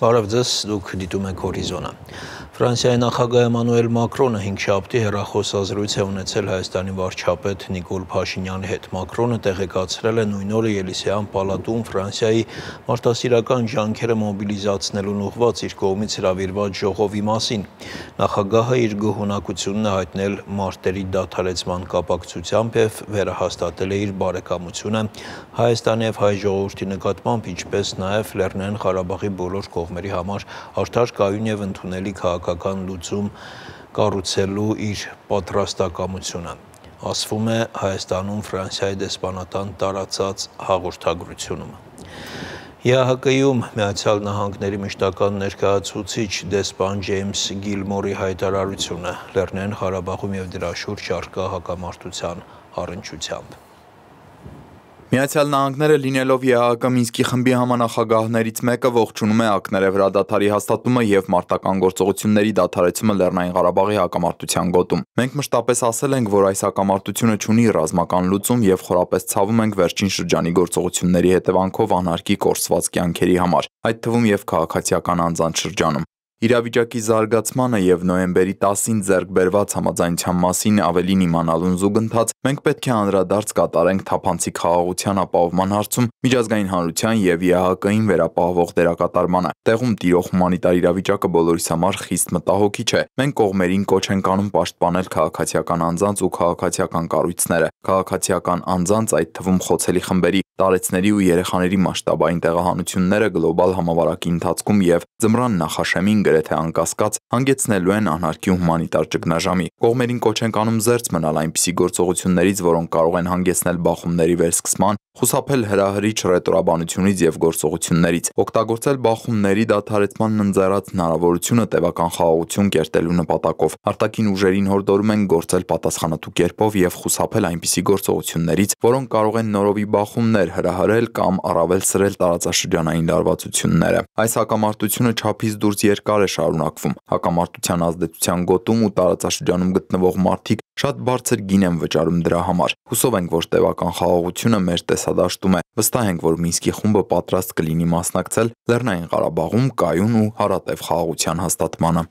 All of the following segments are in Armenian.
Բարև ձեզ, դուք դիտում եք Հորիզոնը։ Ֆրանսիայի նախագահ Էմանուել Մակրոնը հինգշաբթի հեռախոսազրույց է ունեցել Հայաստանի վարչապետ Նիկոլ Փաշինյանի հետ։ Մակրոնը տեղեկացրել է նույն օրը Ելիսեյան պալատում Ֆրանսիայի մարդասիրական ջանքերը մոբիլիզացնելուն ուղղված իր կողմից հրավիրված ժողովի մասին։ Նախագահը իր գոհունակությունն է հայտնել մարտերի դադարեցման կապակցությամբ եւ վերահաստատել է իր բարեկամությունը Հայաստանի եւ հայ ժողովրդի նկատմամբ, ինչպես նաեւ Լեռնային Ղարաբաղի բոլոր կողմերի համար արդար, կայուն եւ ընդունելի քաղաքական լուծում կառուցելու իր պատրաստակամությունը, ասվում է Հայաստանում Ֆրանսիայի դեսպանատան տարածած հաղորդագրությունում։ ԵԱՀԿ-ում Միացյալ Նահանգների մշտական ներկայացուցիչ դեսպան Ջեյմս Գիլմորի հայտարարությունը Լեռնային Ղարաբաղում եւ դրա շուրջ առկա հակամարտության առնչությամբ։ Միացյալ Նահանգները լինելով ԵԱՀԿ Մինսկի խմբի համանախագահներից մեկը ողջունում է ակներե հրադադարի հաստատումը եւ մարտական գործողությունների դադարեցումը Լեռնային Ղարաբաղի հակամարտության գոտում։ Մենք մշտապես ասել ենք, որ այս հակամարտությունը չունի ռազմական լուծում եւ խորապես ցավում ենք վերջին շրջանի գործողությունների հետևանքով անհարկի կորսված կյանքերի համար, այդ թվում եւ քաղաքացիական անձանց շրջանում։ Իրավիճակի զարգացմանը եւ նոյեմբերի 10-ին ձեռք բերված համաձայնության մասին ավելին իմանալուն զուգընթաց մենք պետք է անդրադարձ կատարենք թափանցիկ խաղաղության ապահովման հարցում միջազգային հանրության եւ ԵԱՀԿ-ին վերապահվող դերակատարմանը։ Տեղում տիրող հումանիտար իրավիճակը բոլորիս համար խիստ մտահոգիչ է։ Մենք կողմերին կոչ ենք անում պաշտպանել քաղաքացիական անձանց ու քաղաքացիական կառույցները, քաղաքացիական անձանց, այդ թվում խոցելի խմբերի, տարեցների ու երեխաների մասշտաբային տեղահանությունները գլոբալ համավարակի ընթացքում եւ ձմռան նախաշեմին գրեթե անկասկած հանգեցնելու են անհարկի հումանիտար ճգնաժամի։ Կողմերին կոչ ենք անում զերծ մնալ այնպիսի գործողություններից, որոնք կարող են հանգեցնել բախումների վերսկսման, խուսափել հրահրիչ ռետորաբանությունից եւ գործողություններից, օգտագործել բախումների դադարեցման ընձեռած հնարավորությունը տևական խաղաղություն կերտելու նպատակով։ Արտաքին ուժերին հորդորում են գործել պատասխանատու կերպով եւ խուսափել այնպիսի գործողություններից, որոնք կարող են նորովի բախումներ հրահրել կամ առավել սրել տարածաշրջանային լարվածությունները։ Այս հակամարտությունը չափից դուրս երկար է շարունակվում։ Հակամարտության ազդեցության գոտում ու տարածաշրջանում գտնվող մարդիկ շատ բարձր գին են վճարում դրա համար։ Հուսով ենք, որ տևական խաղաղությունը մեր տեսադաշտում է։ Վստահ ենք, որ Մինսկի խումբը պատրաստ կլինի մասնակցել Լեռնային Ղարաբաղում կայուն ու հարատև խաղաղության հաստատմանը։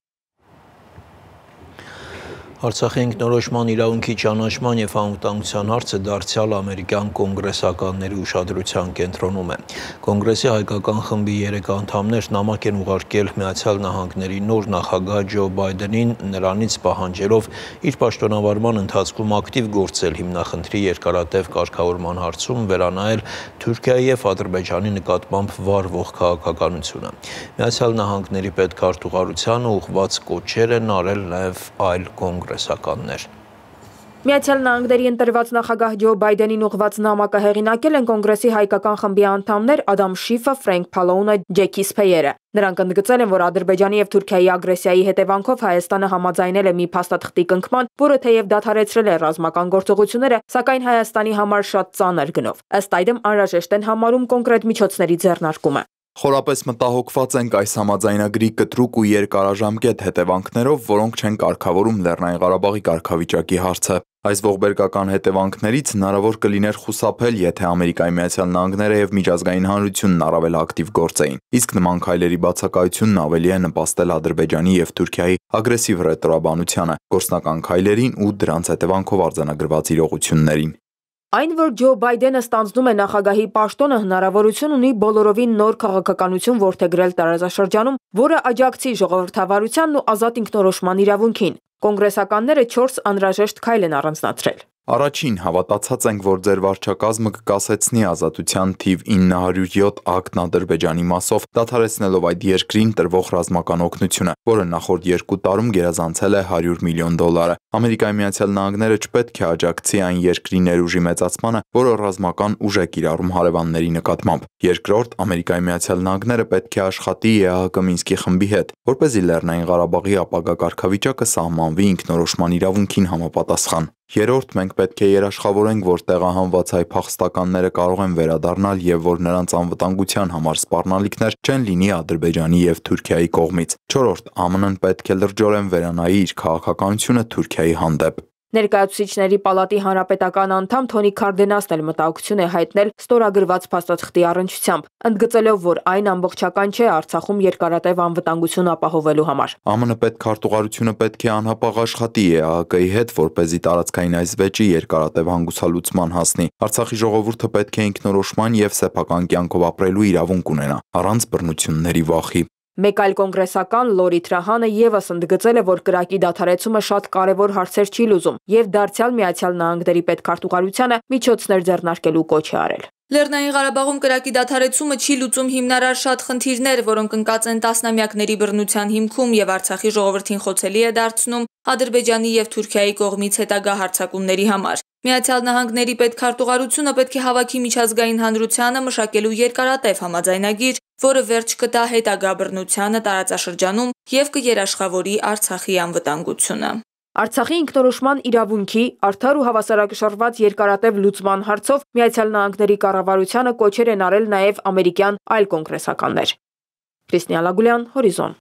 Արցախի ինքնորոշման իրավունքի ճանաչման եւ անվտանգության հարցը դարձյալ ամերիկյան կոնգրեսականների ուշադրության կենտրոնում է։ Կոնգրեսի հայկական խմբի 3 անդամներ նամակ են ուղարկել Միացյալ Նահանգների նոր նախագահ Ջո Բայդենին նրանից պահանջելով իր պաշտոնավարման ընթացքում ակտիվ գործել հիմնախնդրի երկարատև կարգավորման հարցում, վերանայել Թուրքիայի եւ Ադրբեջանի նկատմամբ վարվող քաղաքականությունը։ Միացյալ Նահանգների պետքարտուղարությանը ուղղված կոչեր են արել նաեւ այլ կոնգրեսականներ։ Միացյալ Նահանգների ընտրված նախագահ Ջո Բայդենին ուղղված նամակը հեղինակել են կոնգրեսի հայկական խմբի անդամներ Ադամ Շիֆը, Ֆրենք Փալոունը, Ջեքի Սփեյերը։ Նրանք ընդգծել են, որ Ադրբեջանի եւ Թուրքիայի ագրեսիայի հետևանքով Հայաստանը համաձայնել է մի փաստաթղթի կնքման, որը թեև դադարեցրել է ռազմական գործողությունները, սակայն Հայաստանի համար շատ ծանր գնով։ Ըստ այդմ անհրաժեշտ են համարում կոնկրետ միջոցների ձեռնարկումը։ Խորապես մտահոգված ենք այս համաձայնագրի կտրուկ ու երկարաժամկետ հետևանքներով, որոնք չեն կարգավորում Լեռնային Ղարաբաղի կարգավիճակի հարցը։ Այս ողբերգական հետևանքներից հնարավոր կլիներ խուսափել, եթե Ամերիկայի Միացյալ Նահանգները եւ միջազգային հանրությունն առավել ակտիվ գործեին։ Իսկ նման քայլերի բացակայությունն ավելի է նպաստել Ադրբեջանի եւ Թուրքիայի ագրեսիվ ռետորաբանությանը, գործնական քայլերին ու դրանց հետևանքով արձանագրված իրողություններին։ Այն, որ Ջո Բայդենը ստանձնում է նախագահի պաշտոնը, հնարավորություն ունի բոլորովին նոր քաղաքականություն որդեգրել տարածաշրջանում, որը աջակցի ժողովրդավարությանն ու ազատ ինքնորոշման իրավունքին։ Կոնգրեսականները 4 անհրաժեշտ քայլ են առանձնացրել։ Առաջին, հավատացած ենք, որ ձեր վարչակազմը կկասեցնի ազատության թիվ 907 ակտն Ադրբեջանի մասով, դադարեցնելով այդ երկրին տրվող ռազմական օգնությունը, որը նախորդ 2 տարում գերազանցել է $100 միլիոն։ Ամերիկայի Միացյալ Նահանգները չպետք է աջակցի այն երկրի ներուժի մեծացմանը, որը ռազմական ուժ է կիրառում հարևանների նկատմամբ։ Երկրորդ, Ամերիկայի Միացյալ Նահանգները պետք է աշխատի ԵԱՀԿ Մինսկի խմբի հետ, որպեսզի Լեռնային Ղարաբաղի ապագա կարգավիճակը սահմանվի ինքնորոշման իրավունքին համապատասխան։ Երրորդ, մենք պետք է երաշխավորենք, որ տեղահանված հայ փախստականները կարող են վերադառնալ եւ որ նրանց անվտանգության համար սպառնալիքներ չեն լինի Ադրբեջանի եւ Թուրքիայի կողմից։ Չորրորդ, ԱՄՆ-ն պետք է լրջորեն վերանայի իր քաղաքականությունը Թուրքիայի հանդեպ։ Ներկայացուցիչների պալատի հանրապետական անդամ Թոնի Քարդենասն էլ մտահոգություն է հայտնել ստորագրված փաստաթղթի առնչությամբ, ընդգծելով, որ այն ամբողջական չէ Արցախում երկարատև անվտանգություն ապահովելու համար։ ԱՄՆ պետքարտուղարությունը պետք է անհապաղ աշխատի ԵԱՀԿ-ի հետ, որպեսզի տարածքային այս վեճի երկարատև հանգուցալուծման հասնի։ Արցախի ժողովուրդը պետք է ինքնորոշման եւ սեփական կյանքով ապրելու իրավունք ունենա, առանց բռնությունների վախի։ Մեկ այլ կոնգրեսական Լորի Թրահանը եւս ընդգծել է, որ կրակի դադարեցումը շատ կարևոր հարցեր չի լուծում եւ դարձյալ Միացյալ Նահանգների պետքարտուղարությանը միջոցներ ձեռնարկելու կոչ է արել։ Լեռնային Ղարաբաղում կրակի դադարեցումը չի լուծում հիմնարար շատ խնդիրներ, որոնք ընկած են տասնամյակների բռնության հիմքում եւ Արցախի ժողովրդին խոցելի է դարձնում Ադրբեջանի եւ Թուրքիայի կողմից հետագա հարձակումների համար։ Միացյալ Նահանգների պետքարտուղարությունը պետք է հավաքի միջազգային հանրությանը մշակելու երկարատև համաձայնագիր, որը վերջ կտա հետագա բռնությանը տարածաշրջանում եւ կերաշխավորի Արցախի անվտանգությունը։ Արցախի ինքնորոշման իրավունքի արդար ու հավասարակշռված երկարատև լուծման հարցով Միացյալ Նահանգների կառավարությանը կոչեր են արել նաև ամերիկյան այլ կոնգրեսականներ։ Քրիստինա Լագուլյան, Հորիզոն։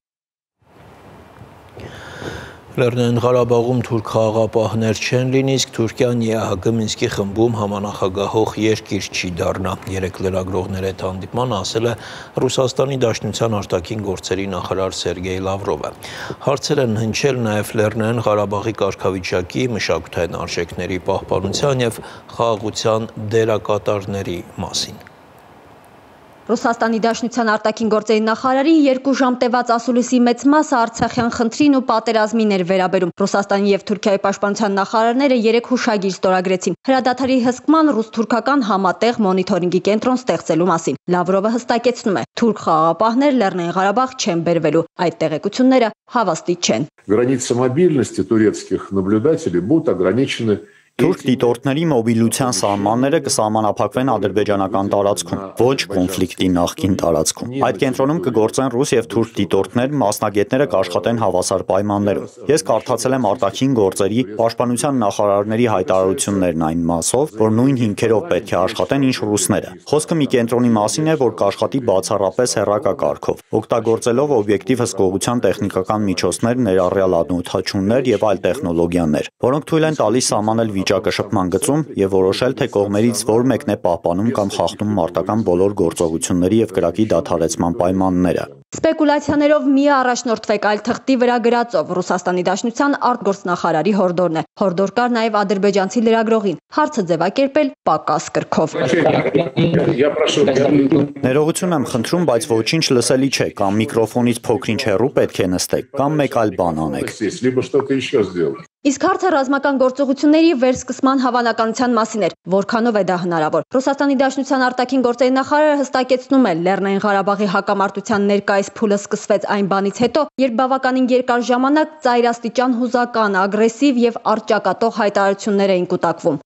Լեռնային Ղարաբաղում թուրք խաղաղապահներ չեն լինի, իսկ Թուրքիան ԵԱՀԿ Մինսկի խմբում համանախագահող երկիր չի դառնա։ Երեք լրագրողների հետ հանդիպման ասել է Ռուսաստանի Դաշնության արտաքին գործերի նախարար Սերգեյ Լավրովը։ Հարցեր են հնչել նաև Լեռնային Ղարաբաղի կարգավիճակի, մշակութային արժեքների պահպանության եւ խաղաղության դերակատարների մասին։ Ռուսաստանի Դաշնության արտաքին գործերի նախարարի 2 ժամ տևած ասուլիսի մեծ մասը արցախյան խնդրին ու պատերազմին էր վերաբերում։ Ռուսաստանի եւ Թուրքիայի պաշտպանության նախարարները 3 հուշագիր ստորագրեցին հրադադարի հսկման ռուս-թուրքական համատեղ մոնիթորինգի կենտրոն ստեղծելու մասին։ Լավրովը հստակեցնում է, թուրք խաղաղապահներ Լեռնային Ղարաբաղ չեն բերվելու։ Այդ տեղեկությունները հավաստի չեն։ Границы мобильности турецких наблюдателей будут ограничены. Թուրք դիտորդների մոբիլության սահմանները կսահմանափակվեն ադրբեջանական տարածքում, ոչ կոնֆլիկտի նախկին տարածքում։ Այդ կենտրոնում կգործեն ռուս եւ թուրք դիտորդներ, մասնագետները կաշխատեն հավասար պայմաններում։ Ես կարդացել եմ արտաքին գործերի պաշտպանության նախարարների հայտարարություններն այն մասով, որ նույն հիմքերով պետք է աշխատեն ինչ ռուսները։ Խոսքը մի կենտրոնի մասին է, որ կաշխատի բացառապես հեռակակարգով, օգտագործելով օբյեկտիվ հսկողության տեխնիկական միջոցներ, ներառյալ անօդաչումներ եւ այլ տեխնոլոգիաներ, որոնք թույլ են տալիս սահմանել վիճակը շփման գծում եւ որոշել, թե կողմերից որ մեկն է պահպանում կամ խախտում մարտական բոլոր գործողությունների եւ կրակի դադարեցման պայմանները։ Սպեկուլացիաներով մի առաջնորդվեք այլ թղթի վրա գրածով Ռուսաստանի Դաշնության արտգործնախարարի հորդորն է։ Հորդոր կար նաև ադրբեջանցի լրագրողին։ Հարցը ձևակերպել պակաս կրքով։ Ներողություն եմ խնդրում, բայց ոչինչ լսելի չէ, կամ միկրոֆոնից փոքրինչ հեռու պետք է նստեք, կամ մեկ այլ բան անեք։ Իսկ հարցը ռազմական գործողությունների վերսկսման հավանականության մասին էր, որքանով է դա հնարավոր։ Ռուսաստանի Դաշնության արտաքին գործերի նախարարը հստակեցնում է, Լեռնային Ղարաբաղի հակամարտության ներկայիս փուլը սկսվեց այն բանից հետո, երբ բավականին երկար ժամանակ ծայրաստիճան հուզական, ագրեսիվ եւ առճակատող հայտարարություններ էին կուտակվում։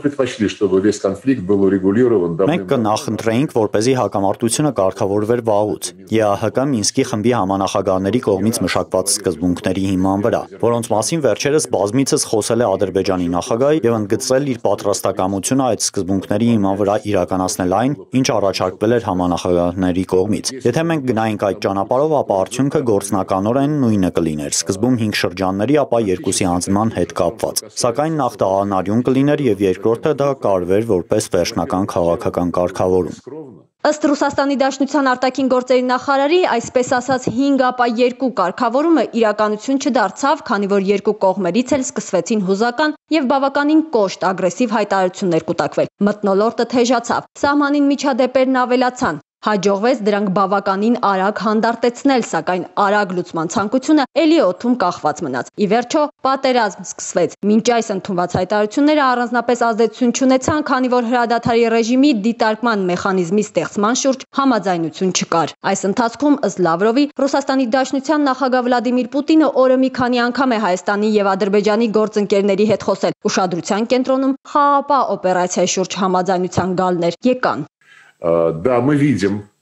Մենք կնախընտրեինք, որպեսզի հակամարտությունը կարգավորվեր վաղուց, ԵԱՀԿ Մինսկի խմբի համանախագահների կողմից մշակված սկզբունքների հիման վրա, որոնց մասին վերջերս բազմիցս խոսել է Ադրբեջանի նախագահը եւ ընդգծել իր պատրաստակամությունը այդ սկզբունքների հիման վրա իրականացնել այն, ինչ առաջարկվել էր համանախագահների կողմից։ Եթե մենք գնայինք այդ ճանապարհով, ապա արդյունքը գործնականորեն նույնը կլիներ, սկզբում 5 շրջանների, ապա 2-ի հանձնման հետ կապված։ Սակայն նախ դա անարյուն կլիներ եւ երկրորդը դա կարվեր որպես վերջնական քաղաքական կարգավորում։ Ըստ Ռուսաստանի Դաշնության արտաքին գործերի նախարարի, այսպես ասած 5+2 կարգավորումը իրականություն չդարձավ, քանի որ երկու կողմերից էլ սկսվեցին հուզական եւ բավականին կոշտ ագրեսիվ հայտարարություններ կուտակվել։ Մթնոլորտը թեժացավ, սահմանին միջադեպերն ավելացան։ Հաջողվեց դրանք բավականին արագ հանդարտեցնել, սակայն արագ լուծման ցանկությունը ելի օդում կախված մնաց։ Ի վերջո պատերազմ սկսվեց։ Մինչ այս ընդունված հայտարարությունները առանձնապես ազդեցություն չունեցան, քանի որ հրադադարի ռեժիմի դիտարկման մեխանիզմի ստեղծման շուրջ համաձայնություն չկար։ Այս ընթացքում, ըստ Լավրովի, Ռուսաստանի Դաշնության նախագահ Վլադիմիր Պուտինը օրը մի քանի անգամ է Հայաստանի եւ Ադրբեջանի գործընկերների հետ խոսել։ Ուշադրության կենտրոնում խաղաղապահ օպերացիայի շուրջ համաձայնության գալներ եկան։ Да, мы видим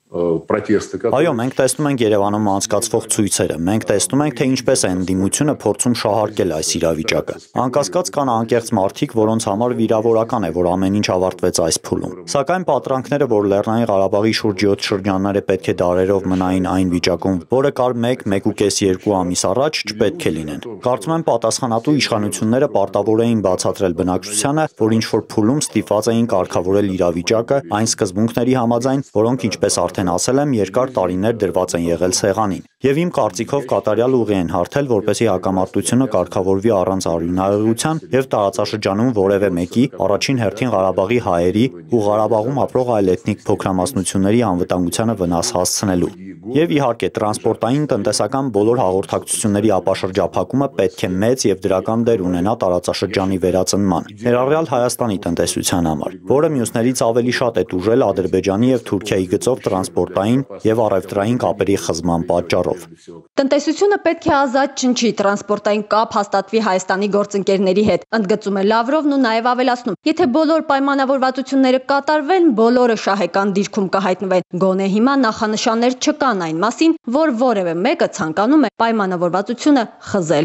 Այո, մենք տեսնում ենք Երևանում անցկացվող ցույցերը, մենք տեսնում ենք, թե ինչպես է ընդդիմությունը փորձում շահարկել այս իրավիճակը։ Անկասկած կան անկեղծ մարդիկ, որոնց համար վիրավորական է, որ ամեն ինչ ավարտվեց այս փուլում։ Սակայն պատրանքները, որ Լեռնային Ղարաբաղի շուրջ 7 շրջանները պետք է դարերով մնային այն վիճակում, որը կար 1-1.5-2 ամիս առաջ, չպետք է լինեն։ Կարծում եմ պատասխանատու իշխանությունները պարտավոր էին բացատրել բնակչությանը, որ ինչ-որ փուլում ստիպված էին կարգավորել իրավիճակը այն սկզբունքների համաձայն, որոնք ինչպես արդեն ասել եմ, երկար տարիներ դրված են եղել սեղանին։ Եվ իմ կարծիքով կատարյալ ուղի են հարթել, որպեսզի հակամարտությունը կարգավորվի առանց արյունարարության եւ տարածաշրջանում որևէ մեկի, առաջին հերթին Ղարաբաղի հայերի ու Ղարաբաղում ապրող այլ էթնիկ փոքրամասնությունների անվտանգությանը վնաս հասցնելու։ Եվ իհարկե, տրանսպորտային տնտեսական բոլոր հաղորդակցությունների ապաշրջափակումը պետք է մեծ եւ դրական դեր ունենա տարածաշրջանի վերածնման, ներառյալ Հայաստանի տնտեսության համար, որը մյուսներից ավելի շատ է տուժել Ադրբեջանի եւ Թուրքիայի գծով տրանսպորտային եւ առևտրային կապերի խզման պատճառով։ Տնտեսությունը պետք է ազատ չնչի, տրանսպորտային կապ հաստատվի Հայաստանի գործընկերների հետ, ընդգծում է Լավրովն ու նաև ավելացնում. եթե բոլոր պայմանավորվածությունները կատարվեն, բոլորը շահեկան դիրքում կհայտնվեն։ Գոնե հիմա նախանշաններ չկան այն մասին, որ որևէ մեկը ցանկանում է պայմանավորվածությունը խզել։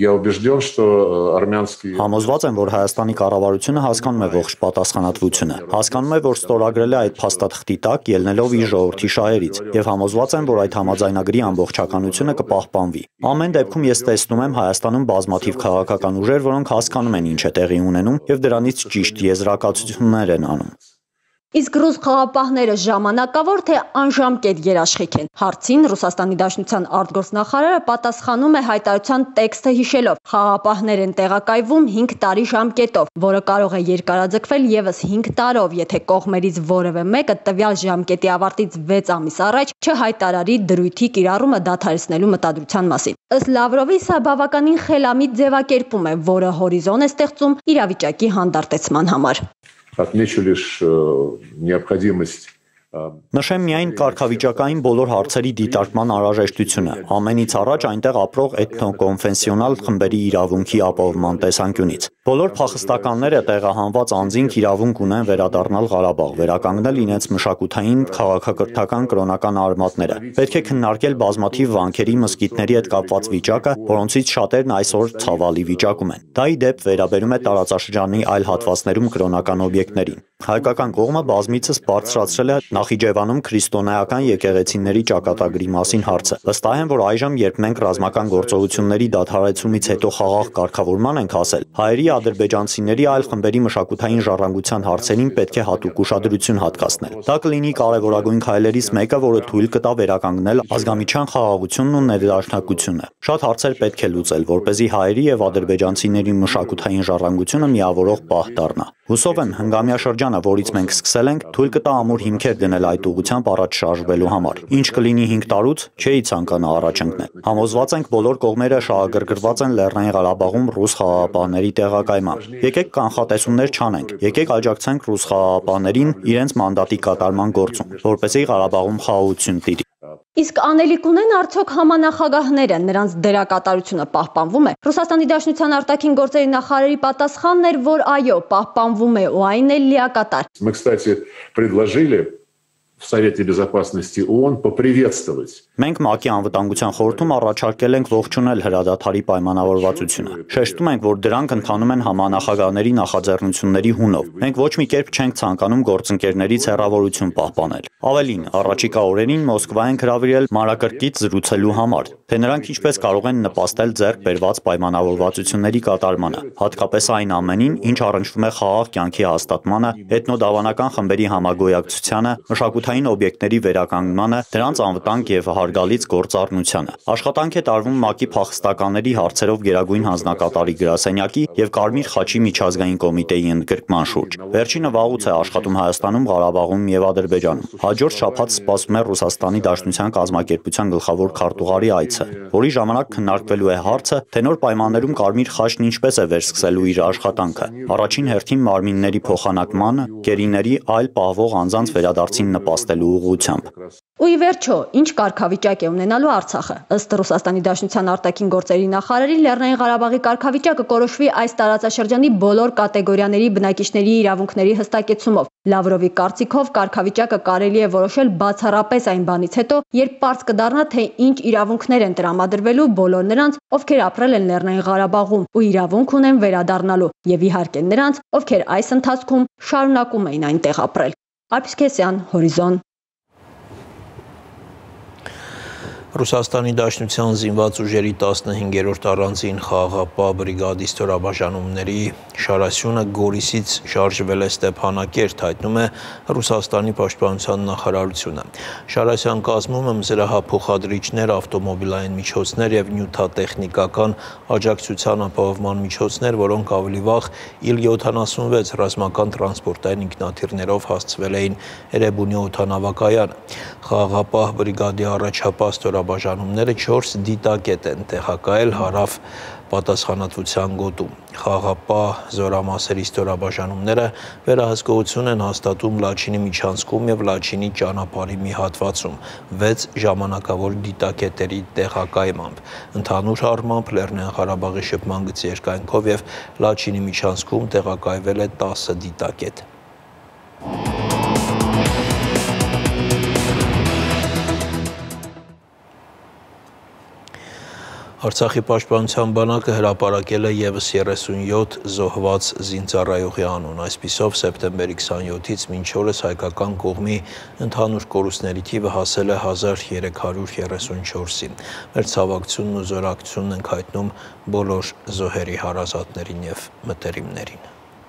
Համոզված եմ, որ Հայաստանի կառավարությունը հասկանում է ողջ պատասխանատվությունը, հասկանում է, որ ստորագրել է այդ փաստաթղթի տակ ելնելով իր ժողովրդի շահերից, եւ համոզված եմ, որ այդ համաձայնագրի ամբողջականությունը կպահպանվի։ Ամեն դեպքում ես տեսնում եմ Հայաստանում բազմաթիվ քաղաքական ուժեր, որոնք հասկանում են ինչ է տեղի ունենում եւ դրանից ճիշտ եզրակացություններ են անում։ Իսկ ռուս խաղապահները ժամանակավոր թե անժամկետ երաշխիք են։ Հարցին Ռուսաստանի Դաշնության արտգործնախարարը պատասխանում է հայտարարության տեքստը հիշելով. խաղապահներ են տեղակայվում 5 տարի ժամկետով, որը կարող է երկարաձգվել եւս 5 տարով, եթե կողմերից որևէ մեկը տվյալ ժամկետի ավարտից 6 ամիս առաջ չհայտարարի դրույթի կիրառումը դադարեցնելու մտադրության մասին։ Ըստ Լավրովի, սա բավականին խելամիտ ձևակերպում է, որը հորիզոն է ստեղծում իրավիճակի հանդարտեցման համար։ Отмечу лишь необходимость Նշեմ միայն կարգավիճակային բոլոր հարցերի դիտարկման անհրաժեշտությունը, ամենից առաջ այնտեղ ապրող էթնոկոնֆեսիոնալ խմբերի իրավունքի ապահովման տեսանկյունից։ Բոլոր փախստականները տեղահանված անձինք իրավունք ունեն վերադառնալ Ղարաբաղ, վերականգնել իրենց մշակութային, քաղաքակրթական, կրոնական արմատները։ Պետք է քննարկել բազմաթիվ վանքերի, մզկիթների հետ կապված վիճակը, որոնցից շատերն այսօր ցավալի վիճակում են։ Դա ի դեպ վերաբերում է տարածաշրջանի այլ հատվածներում կրոնական օբյեկտներին։ Հայկական կողմը բազմիցս բարձրացրել է Նախիջևանում քրիստոնեական եկեղեցիների ճակատագրի մասին հարցը։ Վստահ եմ, որ այժմ, երբ մենք ռազմական գործողությունների դադարեցումից հետո խաղաղ կարգավորման ենք հասել, հայերի, ադրբեջանցիների այլ խմբերի մշակութային ժառանգության հարցերին պետք է հատուկ ուշադրություն հատկացնել։ Դա կլինի կարևորագույն քայլերից մեկը, որը թույլ կտա վերականգնել ազգամիջյան խաղաղությունն ու ներդաշնակությունը։ Շատ հարցեր պետք է լուծել, որպեսզի հայերի եւ ադրբեջանցիների մշակութային ժառանգությունը միավորող պահ դառնա։ Հուսով եմ, հնգամյա շրջանը, որից մենք սկսել ենք, թույլ կտա ամուր հիմքեր դնել այդ ուղղությամբ առաջ շարժվելու համար։ Ինչ կլինի 5 տարուց, չէի ցանկանա առաջ ընկնել։ Համոզված ենք, բոլոր կողմերը շահագրգռված են Լեռնային Ղարաբաղում ռուս խաղաղապահների տեղակայմամբ։ Եկեք կանխատեսումներ չանենք, եկեք աջակցենք ռուս խաղաղապահներին իրենց մանդատի կատարման գործում, որպեսզի Ղարաբաղում խաղաղություն տիրի։ Իսկ անելիք ունեն արդյոք համանախագահները, նրանց դերակատարությունը պահպանվում է։ Ռուսաստանի Դաշնության արտաքին գործերի նախարարի պատասխանն էր, որ այո, պահպանվում է ու այն էլ լիակատար։ Мы, кстати, предложили в Совете Безопасности ООН поприветствовать. Մենք ՄԱԿ-ի անվտանգության խորհրդում առաջարկել ենք ողջունել հրադադարի պայմանավորվածությունը։ Շեշտում ենք, որ դրանք ընթանում են համանախագահների նախաձեռնությունների հունով։ Մենք ոչ մի կերպ չենք ցանկանում գործընկերներից հեռավորություն պահպանել։ Ավելին, առաջիկա օրերին Մոսկվա ենք հրավիրել մանրակրկիտ զրուցելու համար, թե նրանք ինչպես կարող են նպաստել ձեռք բերված պայմանավորվածությունների կատարմանը, հատկապես այն ամենին, ինչ առնչվում է խաղաղ կյանքի հաստատմանը, էթնոդավանական խմբերի համագոյակցությանը, մշակութային օբյեկտների վերականգնմանը, դրանց անվտանգ եւ հարգալից գործառնությանը։ Աշխատանք է տարվում ՄԱԿ-ի փախստականների հարցերով գերագույն հանձնակատարի գրասենյակի եւ Կարմիր խաչի միջազգային կոմիտեի ընդգրկման շուրջ։ Վերջինը վաղուց է աշխատում Հայաստանում, Ղարաբաղում եւ Ադրբեջանում։ Հաջորդ շաբաթ սպասվում է Ռուսաստանի Դաշնության կազմակերպության գլխավոր քարտուղարի այցը, որի ժամանակ քննարկվելու է հարցը, թե նոր պայմաններում Կարմիր խաչն ինչպես է վերսկսելու իր աշխատանքը։ Առաջին հերթին մարմինների փոխանակմանը, գերիների այլ պահվող անձանց վերադարձին նպաստելու ուղղությամբ։ Ու ի վերջո, ինչ կարգավիճակ է ունենալու Արցախը։ Ըստ Ռուսաստանի Դաշնության արտաքին գործերի նախարարի, Լեռնային Ղարաբաղի կարգավիճակը կորոշվի այս տարածաշրջանի բոլոր կատեգորիաների բնակիչների իրավունքների հստակեցումով։ Լավրովի կարծիքով կարգավիճակը կարելի է որոշել բացառապես այն բանից հետո, երբ պարզ կդառնա, թե ինչ իրավունքներ են տրամադրվելու բոլոր նրանց, ովքեր ապրել են Լեռնային Ղարաբաղում ու իրավունք ունեն վերադառնալու, եւ իհարկե նրանց, ովքեր այս ընթացքում շարունակում էին այնտեղ ապրել։ Արփիսկեսյան, Հորիզոն։ Ռուսաստանի Դաշնության զինված ուժերի 15-րդ առանձին խաղաղապահ բրիգադի ստորաբաժանումների շարասյունը Գորիսից շարժվել է Ստեփանակերտ, հայտնում է Ռուսաստանի Պաշտպանության նախարարությունը։ Շարասյան կազմում զրահափոխադրիչներ, ավտոմոբիլային միջոցներ եւ նյութատեխնիկական աջակցության ապահովման միջոցներ, որոնք ավելի վաղ Il-76 ռազմական տրանսպորտային ինքնաթիռներով հասցվել էին Էրեբունի օդանավակայան։ Խաղաղապահ բրիգադի առաջապահ ստորաբաժանումները 4 դիտակետ են տեղակայել հարավ պատասխանատվության գոտում։ Խաղաղապահ զորամասերի ստորաբաժանումները վերահսկողություն են հաստատում Լաչինի միջանցքում եւ Լաչինի ճանապարհի մի հատվածում 6 ժամանակավոր դիտակետերի տեղակայմամբ։ Ընդհանուր առմամբ Լեռնային Ղարաբաղի շփման գծի երկայնքով եւ Լաչինի միջանցքում տեղակայվել է 10 դիտակետ։ Արցախի պաշտպանության բանակը հրապարակել է եւս 37 զոհված զինծառայողի անուն։ Այսպիսով սեպտեմբերի 27-ից մինչ օրս հայկական կողմի ընդհանուր կորուստների թիվը հասել է 1334-ի։ Մեր ցավակցությունն ու զորակցությունն ենք հայտնում բոլոր զոհերի հարազատներին եւ մտերիմներին։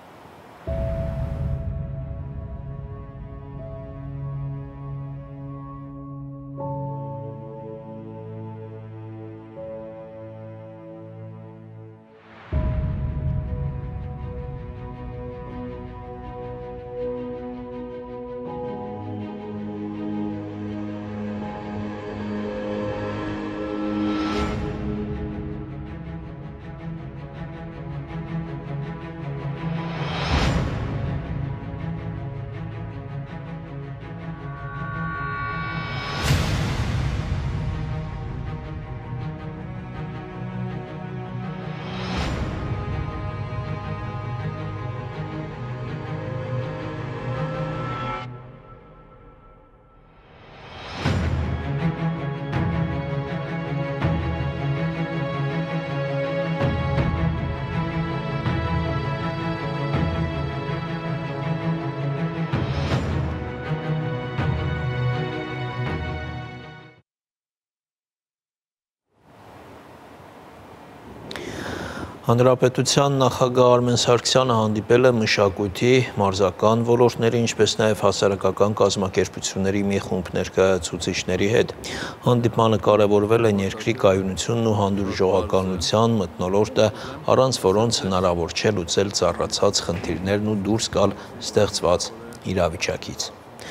Հանրապետության նախագահ Արմեն Սարգսյանը հանդիպել է մշակույթի, մարզական ոլորտների, ինչպես նաև հասարակական կազմակերպությունների մի խումբ ներկայացուցիչների հետ։ Հանդիպմանը կարևորվել են երկրի կայունությունն ու հանդուրժողականության մթնոլորտը, առանց որոնց հնարավոր չէ լուծել ծառացած խնդիրներն ու դուրս գալ ստեղծված իրավիճակից։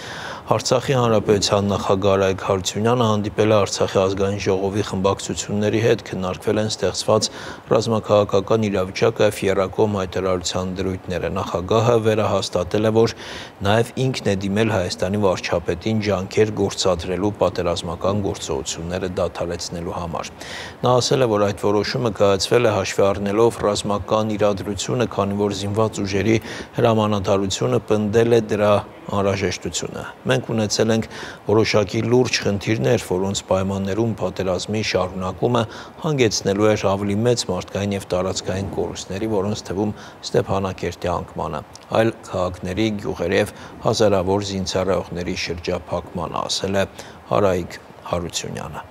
Արցախի հանրապետության նախագահ Արայք Հարությունյանը հանդիպել է Արցախի ազգային ժողովի խմբակցությունների հետ, քննարկվել են ստեղծված ռազմաքաղաքական իրավիճակը եւ եռակողմ հայտարարության դրույթները։ Նախագահը վերահաստատել է, որ նաեւ ինքն է դիմել Հայաստանի վարչապետին ջանքեր գործադրելու պատերազմական գործողությունները դադարեցնելու համար։ Նա ասել է, որ այդ որոշումը կայացվել է հաշվի առնելով ռազմական իրադրությունը, քանի որ զինված ուժերի հրամանատարությունը պնդել է դրա անհրաժեշտությունը։ Մենք ունեցել ենք որոշակի լուրջ խնդիրներ, որոնց պայմաններում պատերազմի շարունակումը հանգեցնելու էր ավելի մեծ մարդկային եւ տարածքային կորուստների, որոնց թվում Ստեփանակերտի անկմանը, այլ քաղաքների, գյուղերի եւ հազարավոր զինծառայողների շրջափակմանը, ասել է Արայիկ Հարությունյանը։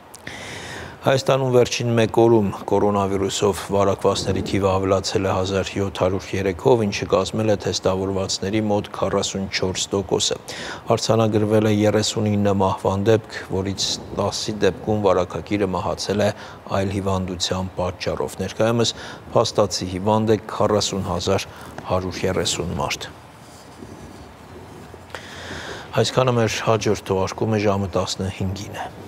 Հայաստանում վերջին մեկ օրում կորոնավիրուսով վարակվածների թիվը ավելացել է 1703-ով, ինչը կազմել է թեստավորվածների մոտ 44%-ը։ Արձանագրվել է 39 մահվան դեպք, որից 10-ի դեպքում վարակագիրը մահացել է այլ հիվանդության պատճառով։ Ներկայումս փաստացի հիվանդ է 40,130 մարդ։ Այսքանը մեր հաջորդ թողարկումը ժամը 15-ին է։